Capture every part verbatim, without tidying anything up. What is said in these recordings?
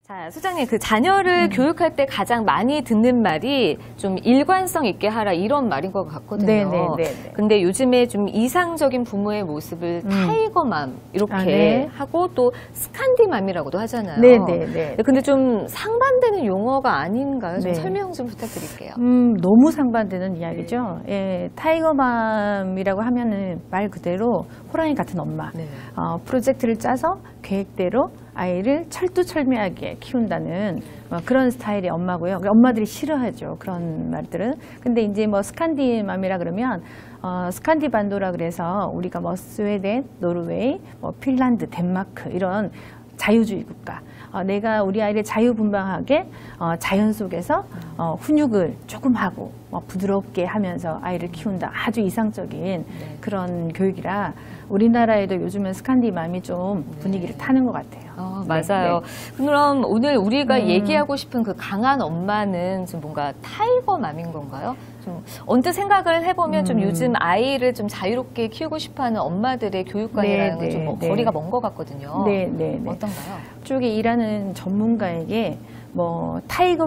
자, 소장님, 그 자녀를 음. 교육할 때 가장 많이 듣는 말이 좀 일관성 있게 하라 이런 말인 것 같거든요. 네네네. 근데 요즘에 좀 이상적인 부모의 모습을 음. 타이거맘 이렇게 아, 네. 하고 또 스칸디맘이라고도 하잖아요. 네네네. 근데 좀 상반되는 용어가 아닌가요? 좀 네. 설명 좀 부탁드릴게요. 음, 너무 상반되는 이야기죠. 예, 타이거맘이라고 하면은 말 그대로 호랑이 같은 엄마. 네. 어, 프로젝트를 짜서 계획대로 아이를 철두철미하게 키운다는 뭐 그런 스타일의 엄마고요. 엄마들이 싫어하죠. 그런 말들은. 근데 이제 뭐 스칸디맘이라 그러면 어, 스칸디 반도라 그래서 우리가 뭐 스웨덴, 노르웨이, 뭐 핀란드, 덴마크 이런 자유주의 국가. 어, 내가 우리 아이를 자유분방하게 어, 자연 속에서 어, 훈육을 조금 하고 뭐 부드럽게 하면서 아이를 키운다. 아주 이상적인 네. 그런 교육이라 우리나라에도 요즘은 스칸디맘이 좀 분위기를 네. 타는 것 같아요. 어, 네, 맞아요. 네. 그럼 오늘 우리가 음. 얘기하고 싶은 그 강한 엄마는 좀 뭔가 타이거맘인 건가요? 좀 언뜻 생각을 해보면 음. 좀 요즘 아이를 좀 자유롭게 키우고 싶어하는 엄마들의 교육관이라는 네, 건 좀 네, 뭐 네. 거리가 먼 것 같거든요. 네, 네, 네. 어떤가요? 쪽에 일하는 전문가에게 뭐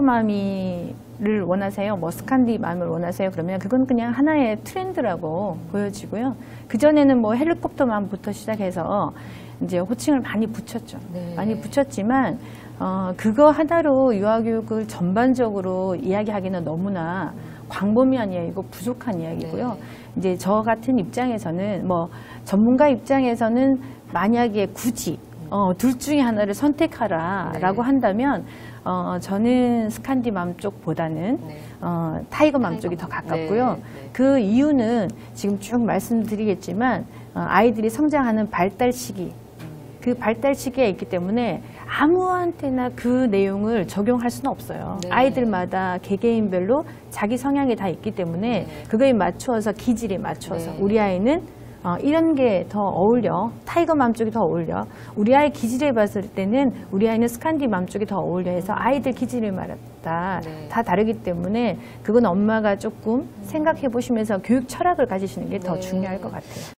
타이거맘이를 원하세요, 뭐 스칸디맘을 원하세요. 그러면 그건 그냥 하나의 트렌드라고 보여지고요. 그 전에는 뭐 헬리콥터맘부터 시작해서 이제 호칭을 많이 붙였죠. 네. 많이 붙였지만 어, 그거 하나로 유아교육을 전반적으로 이야기하기는 너무나 광범위한 이야기고 부족한 이야기고요. 네. 이제 저 같은 입장에서는 뭐 전문가 입장에서는 만약에 굳이 어, 둘 중에 하나를 선택하라라고 네. 한다면 어, 저는 스칸디맘 쪽보다는 네. 어, 타이거맘 쪽이 더 가깝고요. 네, 네. 그 이유는 지금 쭉 말씀드리겠지만 어, 아이들이 성장하는 발달 시기, 그 발달 시기에 있기 때문에 아무한테나 그 내용을 적용할 수는 없어요. 네. 아이들마다 개개인별로 자기 성향이 다 있기 때문에 네. 그거에 맞추어서 기질에 맞춰서 네. 우리 아이는 어, 이런 게 더 어울려. 타이거맘 쪽이 더 어울려. 우리 아이 기질에 봤을 때는 우리 아이는 스칸디맘 쪽이 더 어울려 해서 아이들 기질에 맞다. 네. 다 다르기 때문에 그건 엄마가 조금 생각해 보시면서 교육 철학을 가지시는 게 더 네. 중요할 것 같아요.